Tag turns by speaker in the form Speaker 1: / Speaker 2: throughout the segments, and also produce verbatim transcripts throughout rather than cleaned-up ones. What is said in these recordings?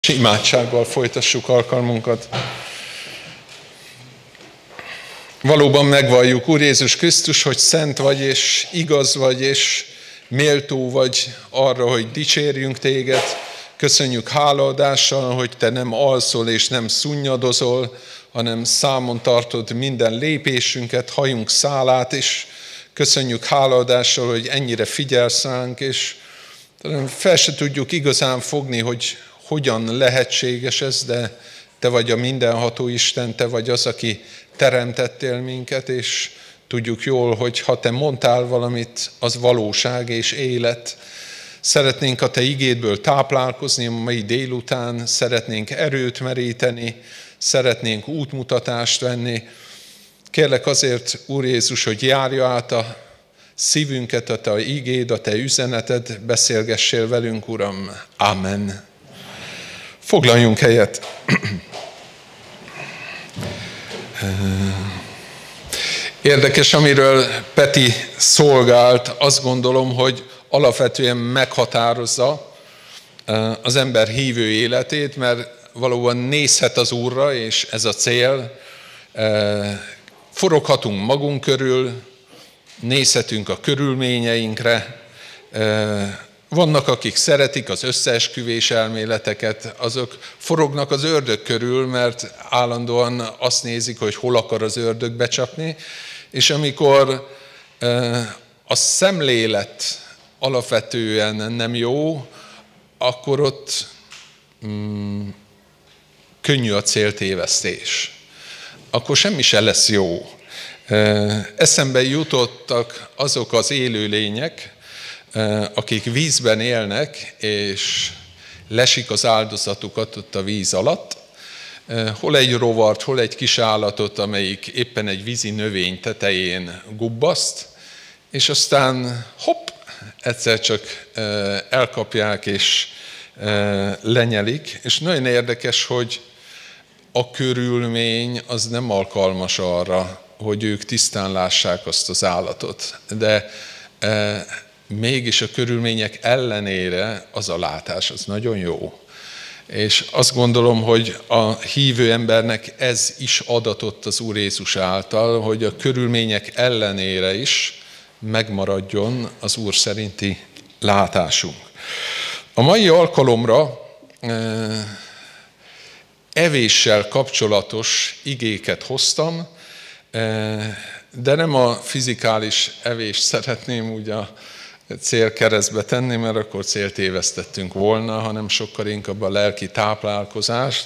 Speaker 1: Imádsággal folytassuk alkalmunkat. Valóban megvalljuk, Úr Jézus Krisztus, hogy szent vagy, és igaz vagy, és méltó vagy arra, hogy dicsérjünk téged. Köszönjük hálaadással, hogy te nem alszol és nem szunnyadozol, hanem számon tartod minden lépésünket, hajunk szálát, és köszönjük hálaadással, hogy ennyire figyelsz ránk, és fel se tudjuk igazán fogni, hogy hogyan lehetséges ez, de te vagy a mindenható Isten, te vagy az, aki teremtettél minket, és tudjuk jól, hogy ha te mondtál valamit, az valóság és élet. Szeretnénk a te igédből táplálkozni a mai délután, szeretnénk erőt meríteni, szeretnénk útmutatást venni. Kérlek azért, Úr Jézus, hogy járja át a szívünket, a te igéd, a te üzeneted, beszélgessél velünk, Uram. Amen. Foglaljunk helyet. Érdekes, amiről Peti szolgált, azt gondolom, hogy alapvetően meghatározza az ember hívő életét, mert valóban nézhet az Úrra, és ez a cél. Foroghatunk magunk körül, nézhetünk a körülményeinkre. Vannak, akik szeretik az összeesküvés elméleteket, azok forognak az ördög körül, mert állandóan azt nézik, hogy hol akar az ördög becsapni, és amikor a szemlélet alapvetően nem jó, akkor ott mm, könnyű a céltévesztés. Akkor semmi se lesz jó. Eszembe jutottak azok az élőlények, akik vízben élnek, és lesik az áldozatukat ott a víz alatt, hol egy rovart, hol egy kis állatot, amelyik éppen egy vízi növény tetején gubbaszt, és aztán hopp, egyszer csak elkapják és lenyelik, és nagyon érdekes, hogy a körülmény az nem alkalmas arra, hogy ők tisztán lássák azt az állatot, de mégis a körülmények ellenére az a látás, az nagyon jó. És azt gondolom, hogy a hívő embernek ez is adatott az Úr Jézus által, hogy a körülmények ellenére is megmaradjon az Úr szerinti látásunk. A mai alkalomra evéssel kapcsolatos igéket hoztam, de nem a fizikális evést szeretném úgy a célkeresztbe tenni, mert akkor céltévesztettünk volna, hanem sokkal inkább a lelki táplálkozást.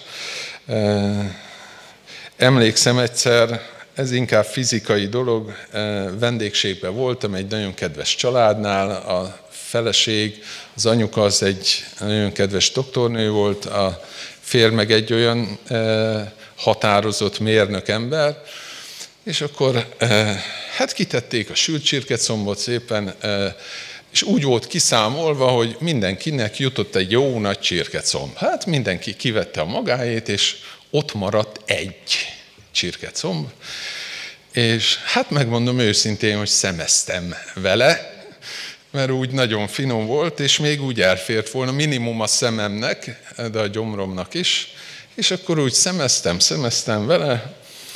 Speaker 1: Emlékszem egyszer, ez inkább fizikai dolog, vendégségben voltam egy nagyon kedves családnál, a feleség, az anyuka az egy nagyon kedves doktornő volt, a férj meg egy olyan határozott mérnök ember, és akkor hát kitették a sült csirkecombot szépen, és úgy volt kiszámolva, hogy mindenkinek jutott egy jó nagy csirkecomb. Hát mindenki kivette a magáét, és ott maradt egy csirkecomb. És hát megmondom őszintén, hogy szemeztem vele, mert úgy nagyon finom volt, és még úgy elfért volna minimum a szememnek, de a gyomromnak is. És akkor úgy szemeztem, szemeztem vele.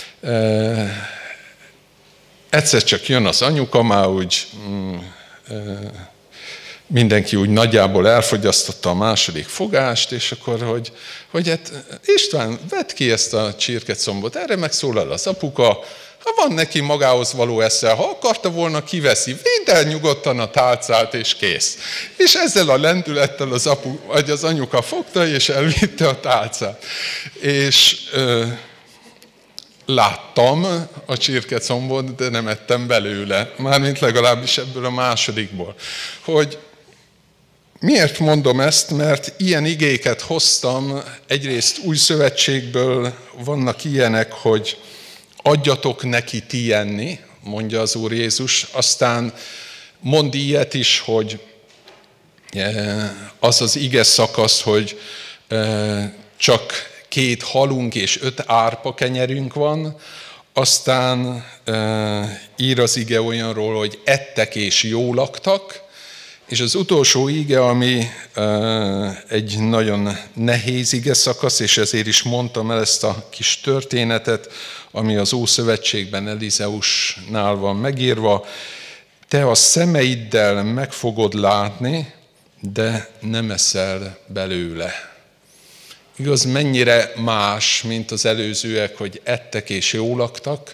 Speaker 1: Egyszer csak jön az anyuka, már úgy mm, mindenki úgy nagyjából elfogyasztotta a második fogást, és akkor, hogy, hogy hát István, vedd ki ezt a csirkecombot, erre megszólal az apuka, ha van neki magához való esze, ha akarta volna, kiveszi, vidd el nyugodtan a tálcát, és kész. És ezzel a lendülettel az, apu, vagy az anyuka fogta, és elvitte a tálcát. És ö, láttam a csirkecombot, de nem ettem belőle, mármint legalábbis ebből a másodikból. Hogy miért mondom ezt? Mert ilyen igéket hoztam, egyrészt új szövetségből vannak ilyenek, hogy adjatok neki ti enni, mondja az Úr Jézus, aztán mond ilyet is, hogy az az ige szakasz, hogy csak két halunk és öt árpa kenyerünk van, aztán ír az ige olyanról, hogy ettek és jól laktak, És az utolsó ige, ami egy nagyon nehéz ige szakasz, és ezért is mondtam el ezt a kis történetet, ami az Ószövetségben Elizeusnál van megírva. Te a szemeiddel meg fogod látni, de nem eszel belőle. Igaz, mennyire más, mint az előzőek, hogy ettek és jól laktak,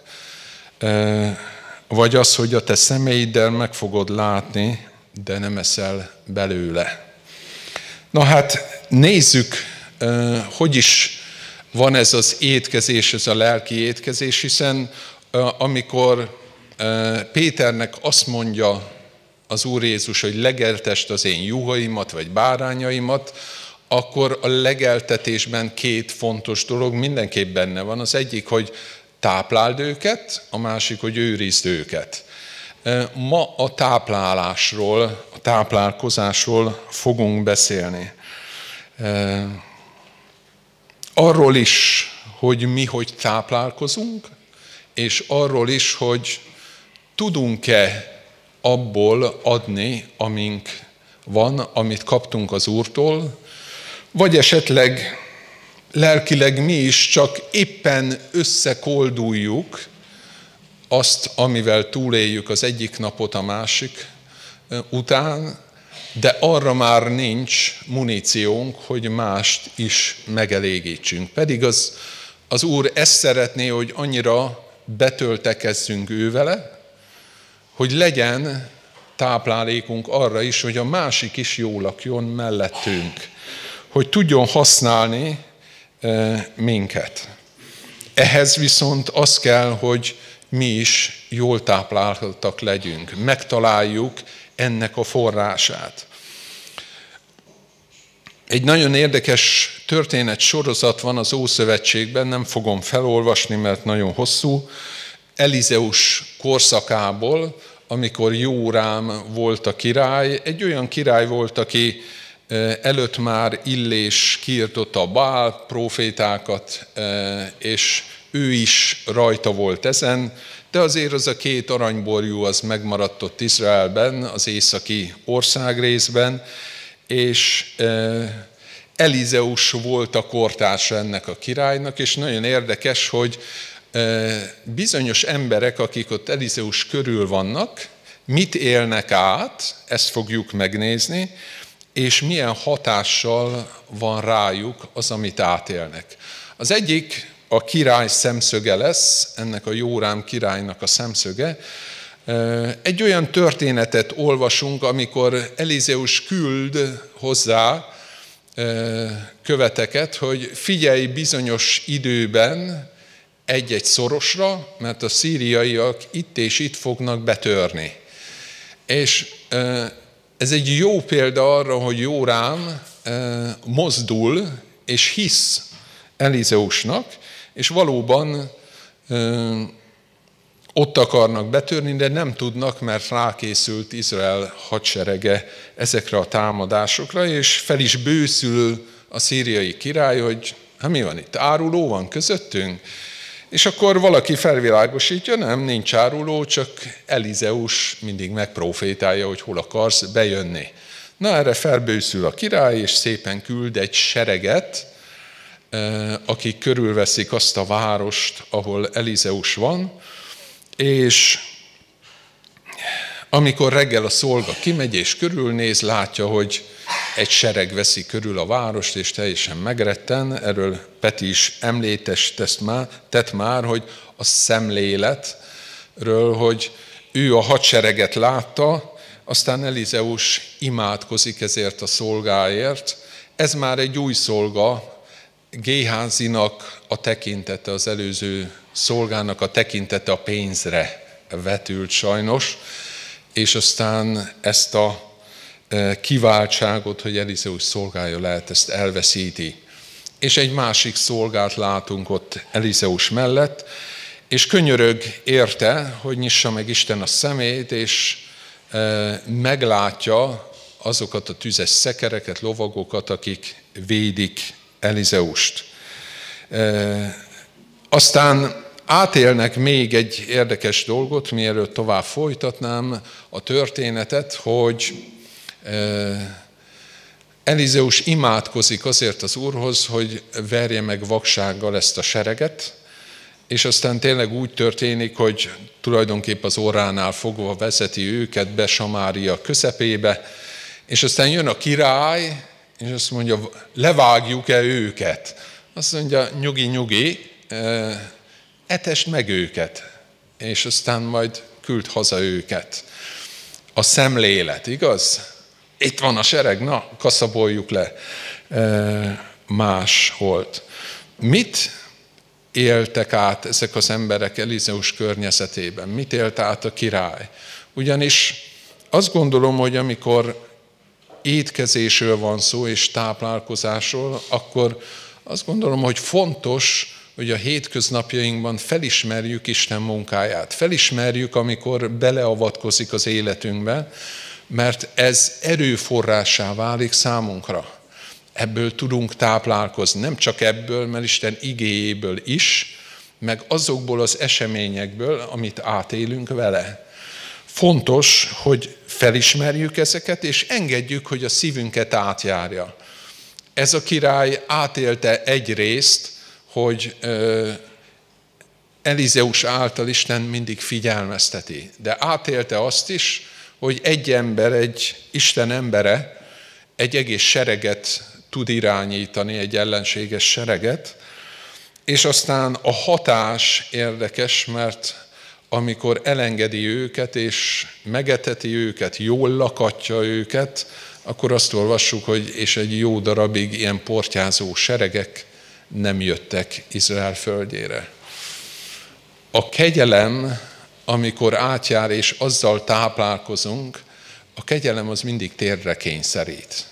Speaker 1: vagy az, hogy a te szemeiddel meg fogod látni, de nem eszel belőle. Na hát nézzük, hogy is van ez az étkezés, ez a lelki étkezés, hiszen amikor Péternek azt mondja az Úr Jézus, hogy legeltesd az én juhaimat, vagy bárányaimat, akkor a legeltetésben két fontos dolog mindenképp benne van. Az egyik, hogy tápláld őket, a másik, hogy őrizd őket. Ma a táplálásról, a táplálkozásról fogunk beszélni. Arról is, hogy mi hogy táplálkozunk, és arról is, hogy tudunk-e abból adni, amink van, amit kaptunk az Úrtól, vagy esetleg lelkileg mi is csak éppen összekolduljuk azt, amivel túléljük az egyik napot a másik után, de arra már nincs muníciónk, hogy mást is megelégítsünk. Pedig az, az Úr ezt szeretné, hogy annyira betöltekezzünk ő vele, hogy legyen táplálékunk arra is, hogy a másik is jól lakjon mellettünk, hogy tudjon használni e, minket. Ehhez viszont az kell, hogy mi is jól tápláltak legyünk, megtaláljuk ennek a forrását. Egy nagyon érdekes történet sorozat van az Ószövetségben, nem fogom felolvasni, mert nagyon hosszú. Elizeus korszakából, amikor Jórám volt a király, egy olyan király volt, aki előtt már Illés kiirtotta a Bál prófétákat, és ő is rajta volt ezen, de azért az a két aranyborjú az megmaradt ott Izraelben, az északi országrészben, és Elizeus volt a kortársa ennek a királynak, és nagyon érdekes, hogy bizonyos emberek, akik ott Elizeus körül vannak, mit élnek át, ezt fogjuk megnézni, és milyen hatással van rájuk az, amit átélnek. Az egyik a király szemszöge lesz, ennek a Jórám királynak a szemszöge. Egy olyan történetet olvasunk, amikor Elizeus küld hozzá követeket, hogy figyelj bizonyos időben egy-egy szorosra, mert a szíriaiak itt és itt fognak betörni. És ez egy jó példa arra, hogy Jórám mozdul és hisz Elizeusnak, és valóban ott akarnak betörni, de nem tudnak, mert rákészült Izrael hadserege ezekre a támadásokra, és fel is bőszül a szíriai király, hogy hát mi van itt, áruló van közöttünk? És akkor valaki felvilágosítja, nem, nincs áruló, csak Elizeus mindig megprofétálja, hogy hol akarsz bejönni. Na, erre felbőszül a király, és szépen küld egy sereget, akik körülveszik azt a várost, ahol Elizeus van, és amikor reggel a szolga kimegy és körülnéz, látja, hogy egy sereg veszi körül a várost, és teljesen megretten. Erről Peti is említett már, tett már, hogy a szemléletről, hogy ő a hadsereget látta, aztán Elizeus imádkozik ezért a szolgáért. Ez már egy új szolga, Géházinak a tekintete, az előző szolgának a tekintete a pénzre vetült sajnos, és aztán ezt a kiváltságot, hogy Elizeus szolgája lehet, ezt elveszíti. És egy másik szolgát látunk ott Elizeus mellett, és könyörög érte, hogy nyissa meg Isten a szemét, és meglátja azokat a tüzes szekereket, lovagokat, akik védik Elizeust. Aztán átélnek még egy érdekes dolgot, mielőtt tovább folytatnám a történetet, hogy Elizeus imádkozik azért az Úrhoz, hogy verje meg vaksággal ezt a sereget, és aztán tényleg úgy történik, hogy tulajdonképp az orránál fogva vezeti őket be Samária közepébe, és aztán jön a király, és azt mondja, levágjuk-e őket? Azt mondja, nyugi, nyugi, etesd meg őket, és aztán majd küld haza őket. A szemlélet, igaz? Itt van a sereg, na, kaszaboljuk le. Más volt. Mit éltek át ezek az emberek Elizeus környezetében? Mit élt át a király? Ugyanis azt gondolom, hogy amikor étkezésről van szó és táplálkozásról, akkor azt gondolom, hogy fontos, hogy a hétköznapjainkban felismerjük Isten munkáját. Felismerjük, amikor beleavatkozik az életünkbe, mert ez erőforrássá válik számunkra. Ebből tudunk táplálkozni. Nem csak ebből, mert Isten igéjéből is, meg azokból az eseményekből, amit átélünk vele. Fontos, hogy felismerjük ezeket, és engedjük, hogy a szívünket átjárja. Ez a király átélte egyrészt, hogy Elizeus által Isten mindig figyelmezteti. De átélte azt is, hogy egy ember, egy Isten embere egy egész sereget tud irányítani, egy ellenséges sereget, és aztán a hatás érdekes, mert amikor elengedi őket, és megeteti őket, jól lakatja őket, akkor azt olvassuk, hogy és egy jó darabig ilyen portyázó seregek nem jöttek Izrael földjére. A kegyelem, amikor átjár és azzal táplálkozunk, a kegyelem az mindig térdre kényszerít.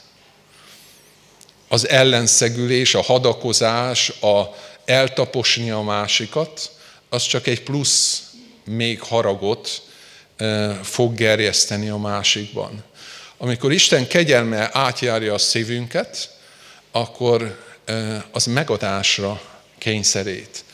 Speaker 1: Az ellenszegülés, a hadakozás, a eltaposni a másikat, az csak egy plusz még haragot fog gerjeszteni a másikban. Amikor Isten kegyelme átjárja a szívünket, akkor az megadásra kényszerít.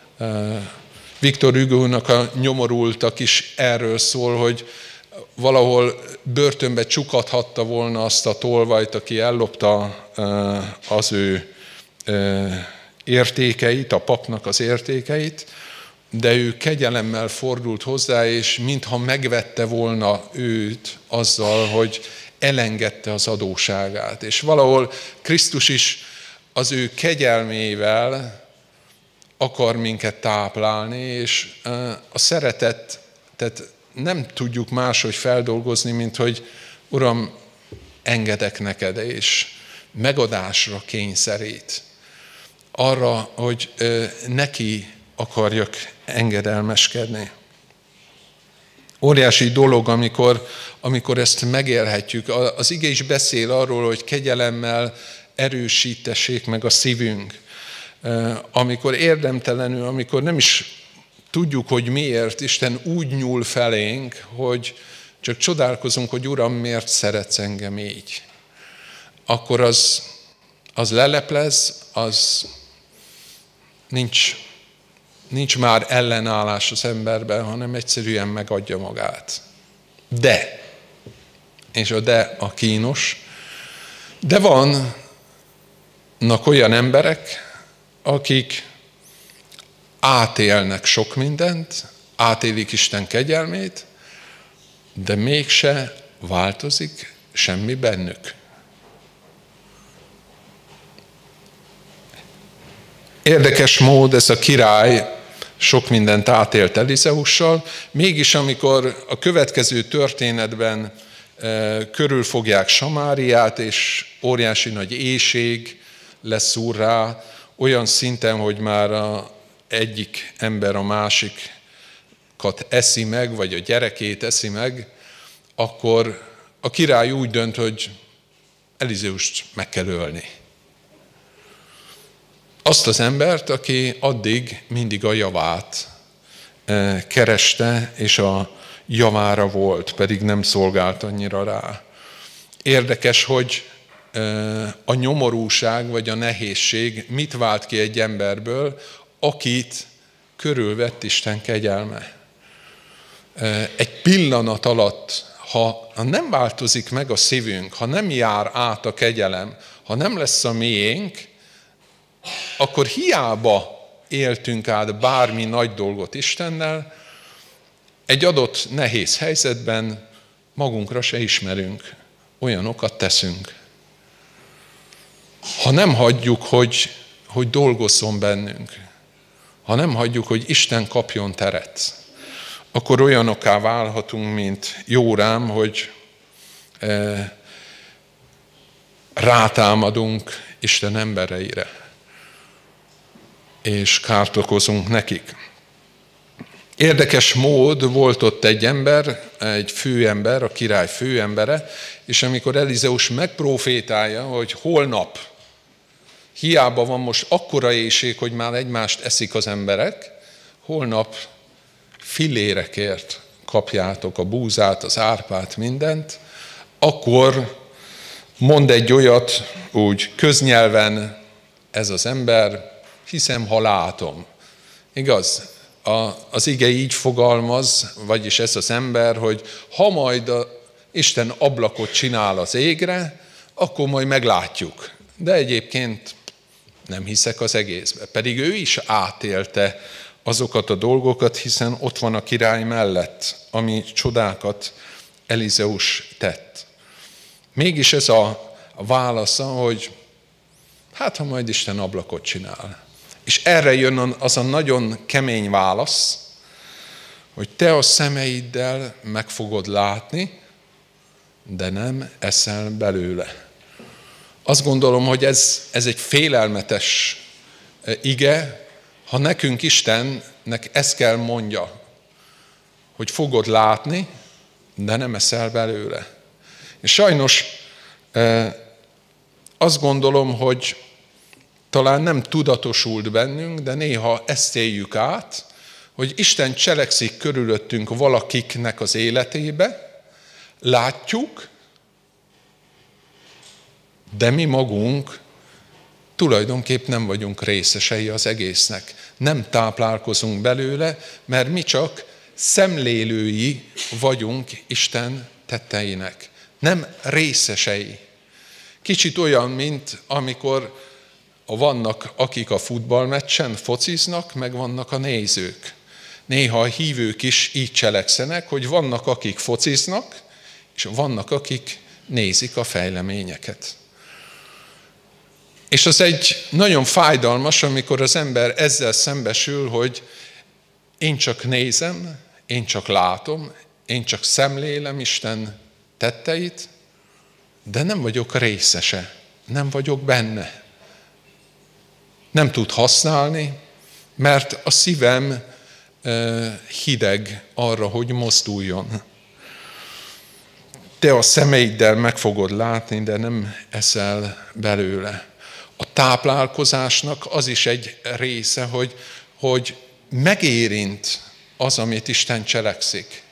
Speaker 1: Viktor Hugo-nak a Nyomorultak is erről szól, hogy valahol börtönbe csukadhatta volna azt a tolvajt, aki ellopta az ő értékeit, a papnak az értékeit, de ő kegyelemmel fordult hozzá, és mintha megvette volna őt azzal, hogy elengedte az adósságát. És valahol Krisztus is az ő kegyelmével akar minket táplálni, és a szeretet, tehát nem tudjuk máshogy feldolgozni, mint hogy Uram, engedek neked, és megadásra kényszerít. Arra, hogy neki akarjak engedelmeskedni. Óriási dolog, amikor, amikor ezt megélhetjük. Az ige is beszél arról, hogy kegyelemmel erősítessék meg a szívünk. Amikor érdemtelenül, amikor nem is tudjuk, hogy miért, Isten úgy nyúl felénk, hogy csak csodálkozunk, hogy Uram, miért szeretsz engem így. Akkor az, az leleplez, az nincs, nincs már ellenállás az emberben, hanem egyszerűen megadja magát. De, és a de a kínos, de vannak olyan emberek, akik átélnek sok mindent, átélik Isten kegyelmét, de mégse változik semmi bennük. Érdekes mód, ez a király sok mindent átélt Elizeussal, mégis amikor a következő történetben e, körülfogják Samáriát, és óriási nagy éhség leszúr rá, olyan szinten, hogy már a egyik ember a másikat eszi meg, vagy a gyerekét eszi meg, akkor a király úgy dönt, hogy Elizeust meg kell ölni. Azt az embert, aki addig mindig a javát kereste, és a javára volt, pedig nem szolgált annyira rá. Érdekes, hogy a nyomorúság vagy a nehézség mit vált ki egy emberből, akit körülvett Isten kegyelme. Egy pillanat alatt ha nem változik meg a szívünk, ha nem jár át a kegyelem, ha nem lesz a miénk, akkor hiába éltünk át bármi nagy dolgot Istennel, egy adott nehéz helyzetben magunkra se ismerünk, olyanokat teszünk. Ha nem hagyjuk, hogy, hogy dolgozzon bennünk, ha nem hagyjuk, hogy Isten kapjon teret, akkor olyanokká válhatunk, mint Jórám, hogy e, rátámadunk Isten embereire, és kárt okozunk nekik. Érdekes mód volt ott egy ember, egy főember, a király főembere, és amikor Elizeus megprofétálja, hogy holnap hiába van most akkora éhség, hogy már egymást eszik az emberek, holnap fillérekért kapjátok a búzát, az árpát, mindent, akkor mond egy olyat, úgy köznyelven ez az ember, hiszem, ha látom. Igaz? A, az ige így fogalmaz, vagyis ez az ember, hogy ha majd a Isten ablakot csinál az égre, akkor majd meglátjuk. De egyébként nem hiszek az egészbe. Pedig ő is átélte azokat a dolgokat, hiszen ott van a király mellett, ami csodákat Elizeus tett. Mégis ez a válasza, hogy hát ha majd Isten ablakot csinál. És erre jön az a nagyon kemény válasz, hogy te a szemeiddel meg fogod látni, de nem eszel belőle. Azt gondolom, hogy ez, ez egy félelmetes ige, ha nekünk Istennek ezt kell mondja, hogy fogod látni, de nem eszel belőle. És sajnos azt gondolom, hogy talán nem tudatosult bennünk, de néha ezt éljük át, hogy Isten cselekszik körülöttünk valakiknek az életébe, látjuk, de mi magunk tulajdonképp nem vagyunk részesei az egésznek. Nem táplálkozunk belőle, mert mi csak szemlélői vagyunk Isten tetteinek. Nem részesei. Kicsit olyan, mint amikor vannak, akik a futballmeccsen fociznak, meg vannak a nézők. Néha a hívők is így cselekszenek, hogy vannak, akik fociznak, és vannak, akik nézik a fejleményeket. És az egy nagyon fájdalmas, amikor az ember ezzel szembesül, hogy én csak nézem, én csak látom, én csak szemlélem Isten tetteit, de nem vagyok részese, nem vagyok benne. Nem tud használni, mert a szívem hideg arra, hogy mozduljon. Te a szemeiddel meg fogod látni, de nem eszel belőle. A táplálkozásnak az is egy része, hogy, hogy megérint az, amit Isten cselekszik.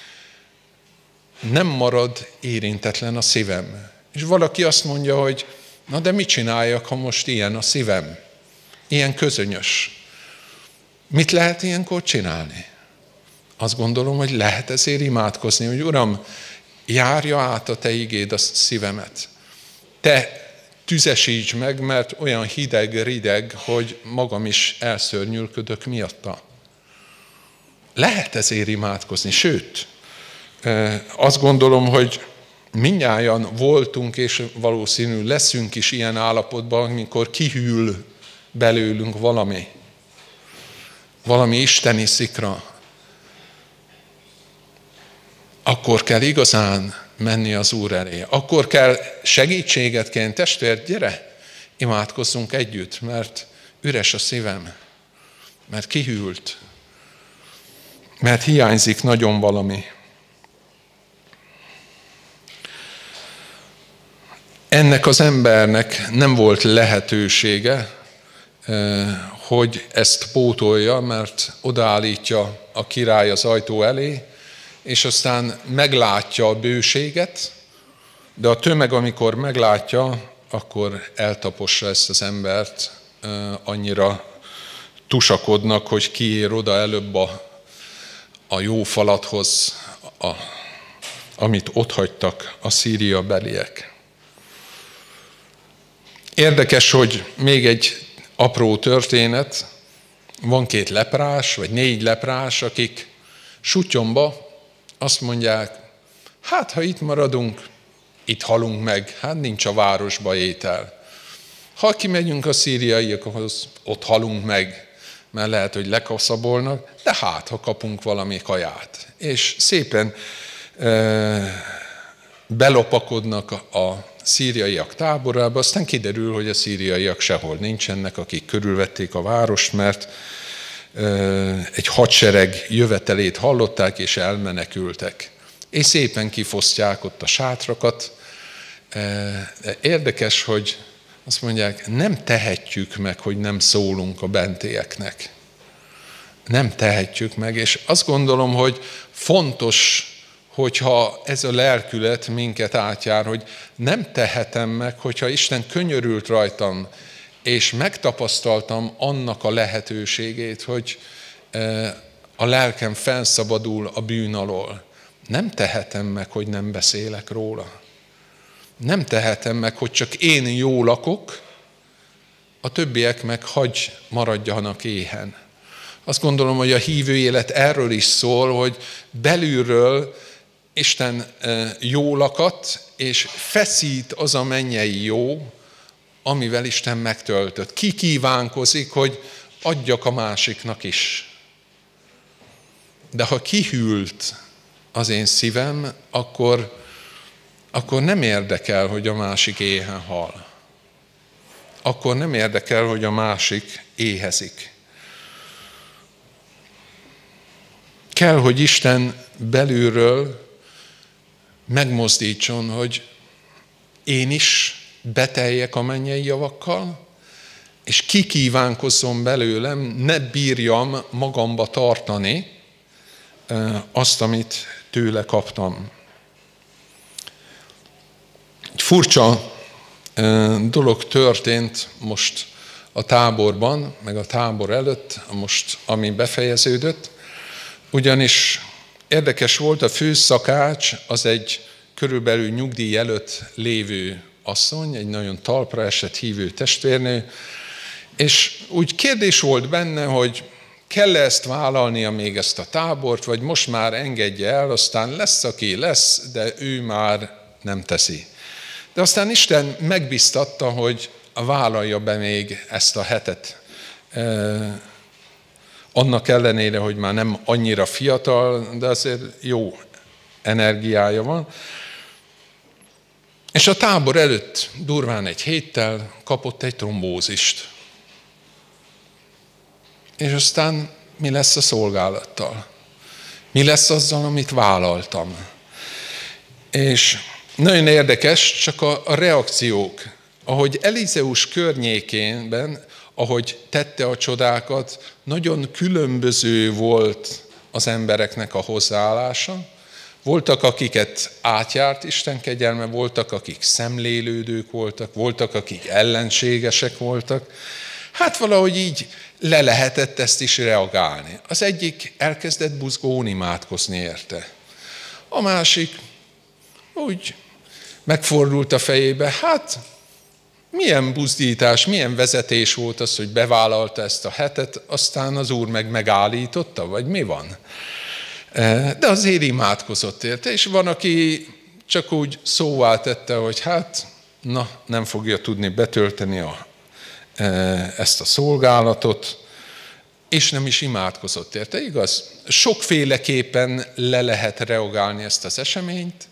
Speaker 1: Nem marad érintetlen a szívem. És valaki azt mondja, hogy na de mit csináljak, ha most ilyen a szívem? Ilyen közönyös. Mit lehet ilyenkor csinálni? Azt gondolom, hogy lehet ezért imádkozni, hogy Uram, járja át a Te igéd a szívemet. Te tüzesíts meg, mert olyan hideg, rideg, hogy magam is elszörnyülködök miatta. Lehet ezért imádkozni, sőt, azt gondolom, hogy mindnyájan voltunk, és valószínű leszünk is ilyen állapotban, amikor kihűl belőlünk valami. Valami isteni szikra. Akkor kell igazán menni az Úr elé. Akkor kell segítséget kérni. Testvér, gyere, imádkozzunk együtt, mert üres a szívem, mert kihűlt, mert hiányzik nagyon valami. Ennek az embernek nem volt lehetősége, hogy ezt pótolja, mert odaállítja a király az ajtó elé, és aztán meglátja a bőséget, de a tömeg, amikor meglátja, akkor eltapossa ezt az embert, annyira tusakodnak, hogy kiér oda előbb a, a jó falathoz, a amit otthagytak a Szíria beliek. Érdekes, hogy még egy apró történet, van két leprás, vagy négy leprás, akik Sutyomba azt mondják, hát ha itt maradunk, itt halunk meg, hát nincs a városba étel. Ha kimegyünk a szíriaiakhoz, ott halunk meg, mert lehet, hogy lekaszabolnak, de hát, ha kapunk valami kaját. És szépen e, belopakodnak a, a szíriaiak táborába, aztán kiderül, hogy a szíriaiak sehol nincsenek, akik körülvették a várost, mert e, egy hadsereg jövetelét hallották, és elmenekültek. És szépen kifosztják ott a sátrakat. E, érdekes, hogy azt mondják, nem tehetjük meg, hogy nem szólunk a bentieknek. Nem tehetjük meg, és azt gondolom, hogy fontos, hogyha ez a lelkület minket átjár, hogy nem tehetem meg, hogyha Isten könyörült rajtam, és megtapasztaltam annak a lehetőségét, hogy a lelkem felszabadul a bűn alól. Nem tehetem meg, hogy nem beszélek róla. Nem tehetem meg, hogy csak én jó lakok, a többiek meg hagy maradjanak éhen. Azt gondolom, hogy a hívő élet erről is szól, hogy belülről Isten jó lakat, és feszít az a mennyei jó, amivel Isten megtöltött. Ki kívánkozik, hogy adjak a másiknak is. De ha kihűlt az én szívem, akkor akkor nem érdekel, hogy a másik éhen hal. Akkor nem érdekel, hogy a másik éhezik. Kell, hogy Isten belülről megmozdítson, hogy én is beteljek a mennyei javakkal, és kikívánkozzon belőlem, ne bírjam magamba tartani azt, amit tőle kaptam. Egy furcsa dolog történt most a táborban, meg a tábor előtt, most ami befejeződött, ugyanis érdekes volt, a főszakács az egy körülbelül nyugdíj előtt lévő asszony, egy nagyon talpra esett hívő testvérnő, és úgy kérdés volt benne, hogy kell-e ezt vállalnia még ezt a tábort, vagy most már engedje el, aztán lesz, aki lesz, de ő már nem teszi. De aztán Isten megbiztatta, hogy vállalja be még ezt a hetet. Eh, annak ellenére, hogy már nem annyira fiatal, de azért jó energiája van. És a tábor előtt durván egy héttel kapott egy trombózist. És aztán mi lesz a szolgálattal? Mi lesz azzal, amit vállaltam? És nagyon érdekes, csak a, a reakciók, ahogy Elizeus környékében, ahogy tette a csodákat, nagyon különböző volt az embereknek a hozzáállása. Voltak, akiket átjárt Isten kegyelme, voltak, akik szemlélődők voltak, voltak, akik ellenségesek voltak. Hát valahogy így le lehetett ezt is reagálni. Az egyik elkezdett buzgón imádkozni érte. A másik úgy megfordult a fejébe, hát milyen buzdítás, milyen vezetés volt az, hogy bevállalta ezt a hetet, aztán az Úr meg megállította, vagy mi van? De azért imádkozott érte, és van, aki csak úgy szóvá tette, hogy hát, na, nem fogja tudni betölteni a, ezt a szolgálatot, és nem is imádkozott érte, igaz? Sokféleképpen le lehet reagálni ezt az eseményt,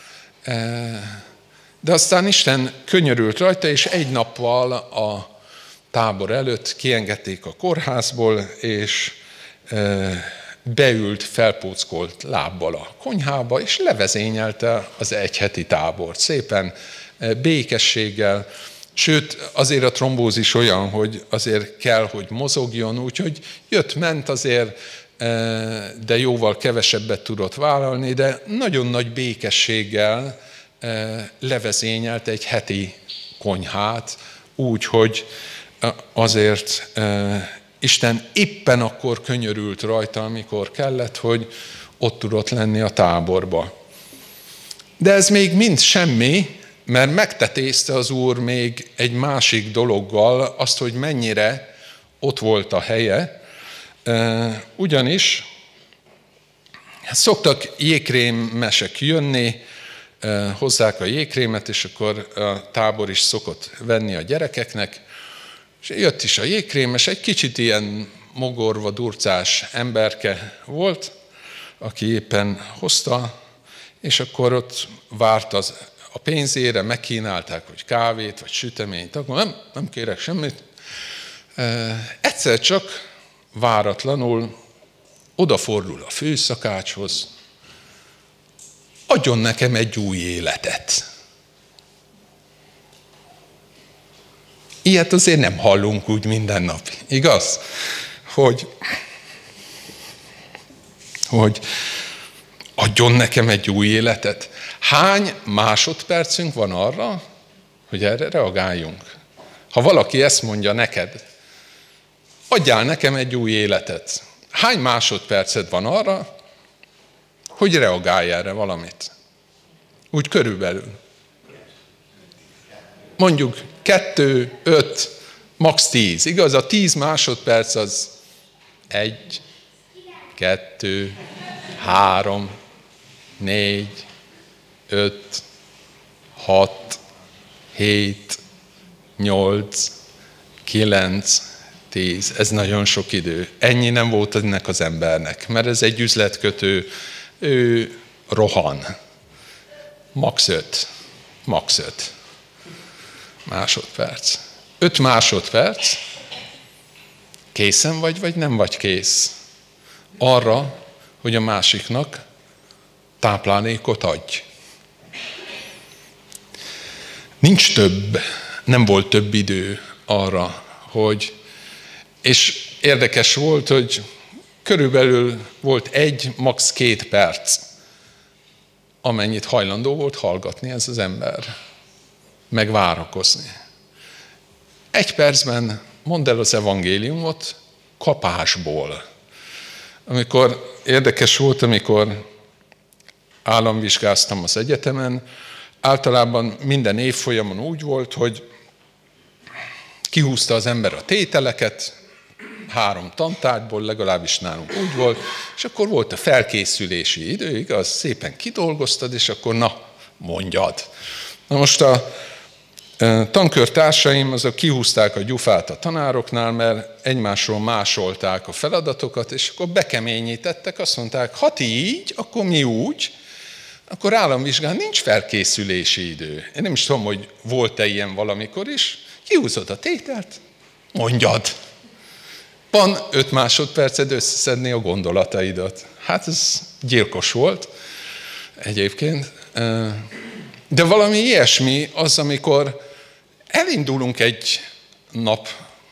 Speaker 1: de aztán Isten könyörült rajta, és egy nappal a tábor előtt kiengedték a kórházból, és beült, felpóckolt lábbal a konyhába, és levezényelte az egyheti tábort. Szépen, békességgel, sőt, azért a trombózis olyan, hogy azért kell, hogy mozogjon, úgyhogy jött-ment azért, de jóval kevesebbet tudott vállalni, de nagyon nagy békességgel levezényelt egy heti konyhát, úgy, hogy azért Isten éppen akkor könyörült rajta, amikor kellett, hogy ott tudott lenni a táborba. De ez még mind semmi, mert megtetézte az Úr még egy másik dologgal azt, hogy mennyire ott volt a helye. Ugyanis szoktak jégkrémesek jönni, hozzák a jégkrémet, és akkor a tábor is szokott venni a gyerekeknek, és jött is a jégkrémes, egy kicsit ilyen mogorva, durcás emberke volt, aki éppen hozta, és akkor ott várt az, a pénzére, megkínálták, hogy kávét, vagy süteményt, akkor nem, nem kérek semmit. Egyszer csak váratlanul odafordul a főszakácshoz, adjon nekem egy új életet. Ilyet azért nem hallunk úgy minden nap, igaz? Hogy, hogy adjon nekem egy új életet. Hány másodpercünk van arra, hogy erre reagáljunk? Ha valaki ezt mondja neked, adjál nekem egy új életet. Hány másodperced van arra, hogy reagálj erre valamit? Úgy körülbelül. Mondjuk kettő, öt, max. tíz. Igaz, a tíz másodperc az egy, kettő, három, négy, öt, hat, hét, nyolc, kilenc, tíz. Ez nagyon sok idő. Ennyi nem volt ennek az embernek, mert ez egy üzletkötő, ő rohan. Max öt. Max öt. Másodperc. Öt másodperc. Készen vagy, vagy nem vagy kész arra, hogy a másiknak táplálékot adj. Nincs több, nem volt több idő arra, hogy, és érdekes volt, hogy körülbelül volt egy, max. két perc, amennyit hajlandó volt hallgatni ez az ember, meg várakozni. Egy percben mondd el az evangéliumot kapásból. Amikor érdekes volt, amikor államvizsgáztam az egyetemen, általában minden évfolyamon úgy volt, hogy kihúzta az ember a tételeket, három tantárgyból, legalábbis nálunk úgy volt, és akkor volt a felkészülési idő, igaz, szépen kidolgoztad, és akkor na, mondjad. Na most a tankörtársaim azok kihúzták a gyufát a tanároknál, mert egymásról másolták a feladatokat, és akkor bekeményítettek, azt mondták, ha ti így, akkor mi úgy, akkor államvizsgán nincs felkészülési idő. Én nem is tudom, hogy volt-e ilyen valamikor is. Kihúzod a tételt, mondjad. Van öt másodperced összeszedni a gondolataidat. Hát ez gyilkos volt egyébként. De valami ilyesmi az, amikor elindulunk egy nap,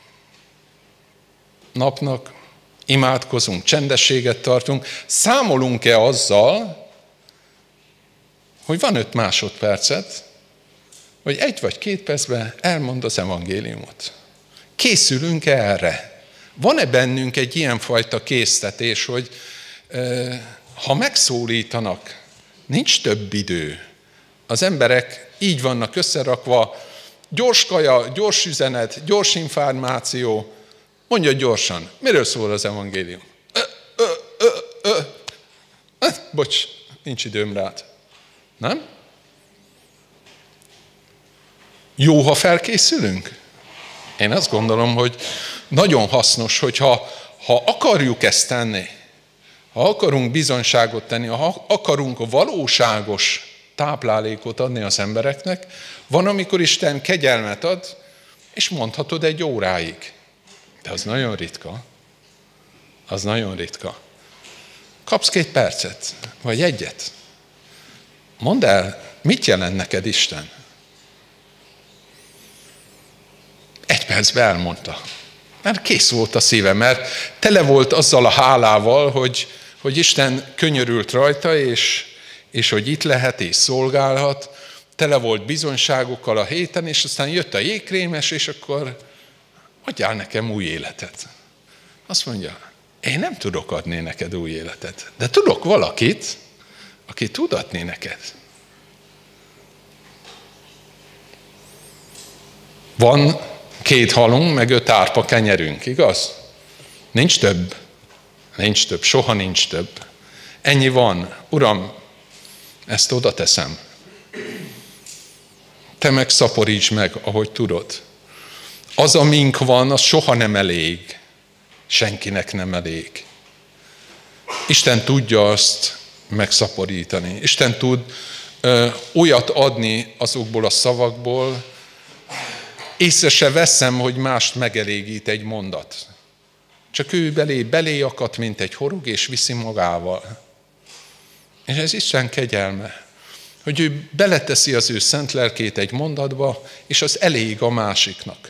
Speaker 1: napnak, imádkozunk, csendességet tartunk, számolunk-e azzal, hogy van öt másodpercet, hogy egy vagy két percben elmond az evangéliumot. Készülünk-e erre? Van-e bennünk egy ilyenfajta késztetés, hogy ha megszólítanak, nincs több idő. Az emberek így vannak összerakva, gyors kaja, gyors üzenet, gyors információ. Mondja gyorsan, miről szól az evangélium? Ö, ö, ö, ö. Hát, bocs, nincs időm rád. Nem? Jó, ha felkészülünk? Én azt gondolom, hogy nagyon hasznos, hogyha ha akarjuk ezt tenni, ha akarunk bizonyságot tenni, ha akarunk a valóságos táplálékot adni az embereknek, van, amikor Isten kegyelmet ad, és mondhatod egy óráig. De az nagyon ritka. Az nagyon ritka. Kapsz két percet, vagy egyet. Mondd el, mit jelent neked Isten? Egy percben elmondta. Mert kész volt a szíve, mert tele volt azzal a hálával, hogy, hogy Isten könyörült rajta, és, és hogy itt lehet és szolgálhat. Tele volt bizonyságokkal a héten, és aztán jött a jégkrémes, és akkor adjál nekem új életet. Azt mondja, én nem tudok adni neked új életet, de tudok valakit, aki tud adni neked Van két halunk, meg öt árpa kenyerünk, igaz? Nincs több. Nincs több, soha nincs több. Ennyi van. Uram, ezt oda teszem. Te meg szaporíts meg, ahogy tudod. Az, amink van, az soha nem elég. Senkinek nem elég. Isten tudja azt megszaporítani. Isten tud ö, olyat adni azokból a szavakból, észre se veszem, hogy mást megelégít egy mondat. Csak ő belé, belé akadt, mint egy horog, és viszi magával. És ez Isten kegyelme, hogy ő beleteszi az ő szent lelkét egy mondatba, és az elég a másiknak.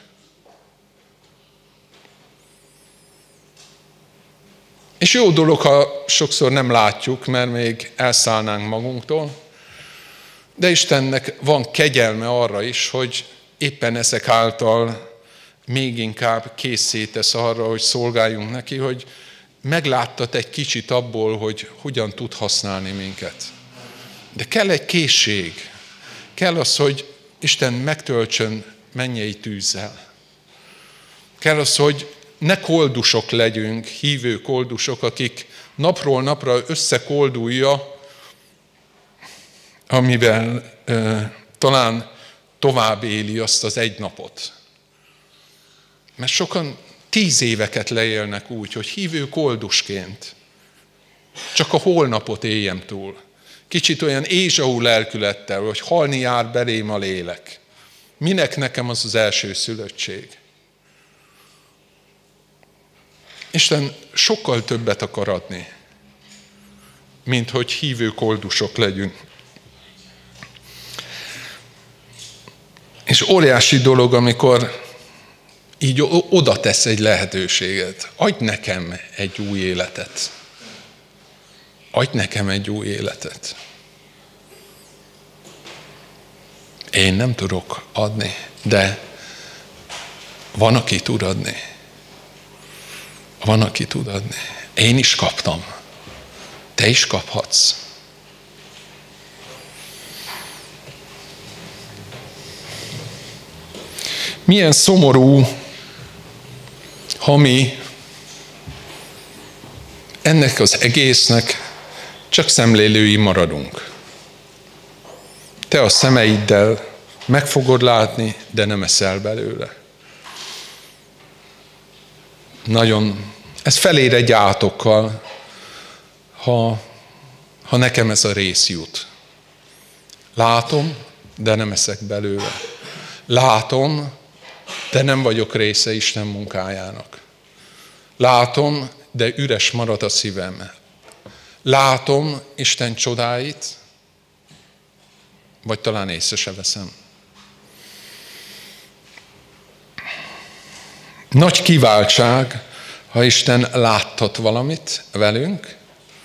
Speaker 1: És jó dolog, ha sokszor nem látjuk, mert még elszállnánk magunktól, de Istennek van kegyelme arra is, hogy éppen ezek által még inkább készé tesz arra, hogy szolgáljunk neki, hogy megláttat egy kicsit abból, hogy hogyan tud használni minket. De kell egy készség. Kell az, hogy Isten megtöltsön mennyei tűzzel. Kell az, hogy ne koldusok legyünk, hívő koldusok, akik napról napra összekoldulja, amivel e, talán tovább éli azt az egy napot. Mert sokan tíz éveket leélnek úgy, hogy hívő koldusként csak a holnapot éljem túl. Kicsit olyan Ézsau lelkülettel, hogy halni jár belém a lélek. Minek nekem az az első szülöttség? Isten sokkal többet akar adni, mint hogy hívő koldusok legyünk. És óriási dolog, amikor így oda tesz egy lehetőséget. Adj nekem egy új életet. Adj nekem egy új életet. Én nem tudok adni, de van, aki tud adni. Van, aki tud adni. Én is kaptam. Te is kaphatsz. Milyen szomorú, ha mi ennek az egésznek csak szemlélői maradunk. Te a szemeiddel meg fogod látni, de nem eszel belőle. Nagyon, ez felére gyátokkal, ha, ha nekem ez a rész jut. Látom, de nem eszek belőle. Látom, de nem vagyok része Isten munkájának. Látom, de üres marad a szívem. Látom Isten csodáit, vagy talán észre se veszem. Nagy kiváltság, ha Isten láttat valamit velünk,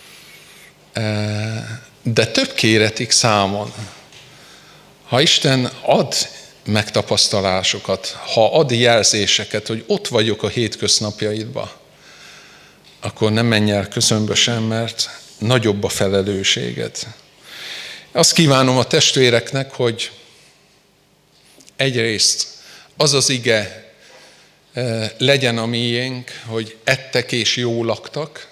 Speaker 1: de több kéretik számon. Ha Isten ad megtapasztalásokat, ha ad jelzéseket, hogy ott vagyok a hétköznapjaidban, akkor nem menj el közömbösen, mert nagyobb a felelősséged. Azt kívánom a testvéreknek, hogy egyrészt az az ige legyen a miénk, hogy ettek és jól laktak,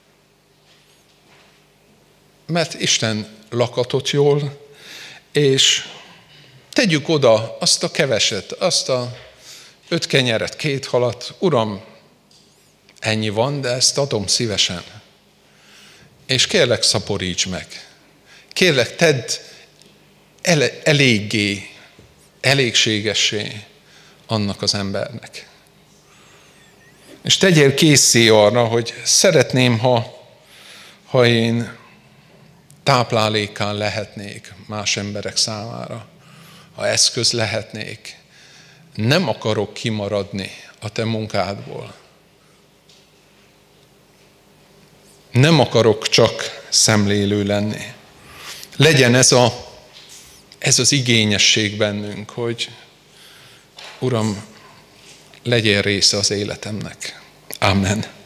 Speaker 1: mert Isten lakatott jól, és tegyük oda azt a keveset, azt a öt kenyeret, két halat. Uram, ennyi van, de ezt adom szívesen. És kérlek, szaporíts meg. Kérlek, tedd ele- eléggé, elégségessé annak az embernek. És tegyél készé arra, hogy szeretném, ha, ha én táplálékán lehetnék más emberek számára, ha eszköz lehetnék. Nem akarok kimaradni a te munkádból. Nem akarok csak szemlélő lenni. Legyen ez, a, ez az igényesség bennünk, hogy Uram, legyél része az életemnek. Amen.